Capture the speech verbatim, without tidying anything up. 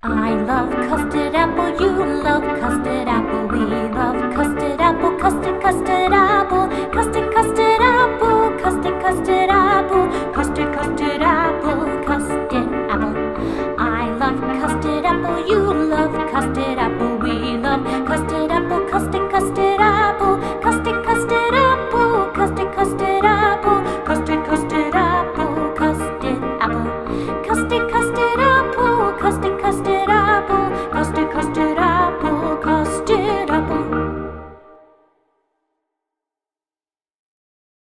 I love custard apple, you love custard apple, we love custard apple, custard, custard apple, custard, custard apple, custard, custard apple, custard, custard apple, custard apple. I love custard apple, you love custard apple, we love custard apple, custard, custard apple, custard, custard apple, custard, custard apple, custard, custard apple, custard apple, custard, custard apple, custard.